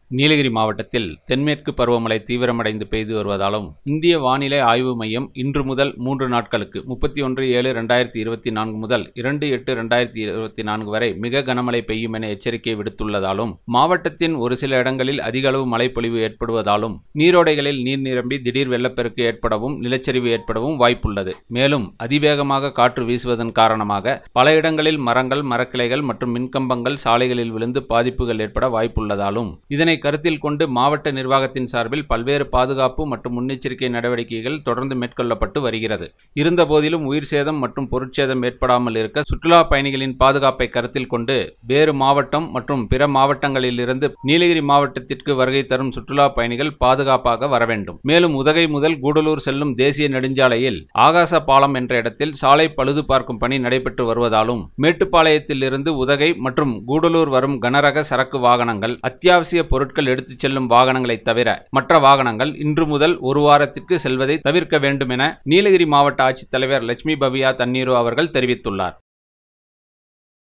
நீலகிரி மாவட்டத்தில் தென்மேற்கு பருவமழை தீவிரமடைந்து பெய்து வருவதாலும் இந்திய வானிலை ஆய்வு மையம் இன்று முதல் 3 நாட்களுக்கு 31/7/2024 முதல் 2/8/2024 வரை மிக கனமழை பெய்யும் என எச்சரிக்கை விடுத்துள்ளதாலும் மாவட்டத்தின் ஒரு சில இடங்களில் அதிக அளவு மழைப்பொழிவு ஏற்படுவதாலும் நீரோடைகளில் நீர் நிரம்பி திடீர் வெள்ளப்பெருக்கு ஏற்படவும் நிலச்சரிவு ஏற்படவும் வாய்ப்புள்ளது. மேலும் அதிவேகமாக காற்று வீசுவதன் காரணமாக பல இடங்களில் மரங்கள், மரக்கிளைகள் மற்றும் மின்கம்பங்கள் சாலைகளில் விழுந்து பாதிப்புகள் ஏற்பட வாய்ப்புள்ளதாலும் இதனை கருத்தில் கொண்டு மாவட்ட நிர்வாகத்தின் சார்பில் பல்வேறு பாதுகாப்பு மற்றும் முன்னெச்சரிக்கை நடவடிக்கைகள் தொடர்ந்து மேற்கொள்ளப்பட்டு வருகிறது. இருந்தபோதிலும் உயிர் சேதம் மற்றும் பொருட்சேதம் ஏற்படாமல் இருக்க சுற்றுலா பயணிகளின் பாதுகாப்பை கருத்தில் கொண்டு வேறு மாவட்டம் மற்றும் பிற மாவட்டங்களில் இருந்து நீலகிரி மாவட்டத்திற்கு வருகை தரும் சுற்றுலா பயணிகள் பாதுகாப்பாக வர வேண்டும். மேலும் உதகை முதல் கூடலூர் செல்லும் தேசிய நெடுஞ்சாலையில் ஆகாச பாலம் என்ற இடத்தில் சாலை பழுது பார்க்கும் பணி நடைபெற்று வருவதாலும் மேட்டுப்பாளையத்தில் இருந்து உதகை மற்றும் கூடலூர் வரும் கனரக சரக்கு வாகனங்கள், அத்தியாவசிய பொருட்கள் எடுத்துச் செல்லும் வாகனங்களை தவிர மற்ற வாகனங்கள் இன்று முதல் ஒரு வாரத்திற்கு செல்வதை தவிர்க்க வேண்டும் என நீலகிரி மாவட்ட ஆட்சித்தலைவர் லட்சுமி பவியா தண்ணீரு அவர்கள் தெரிவித்துள்ளார்.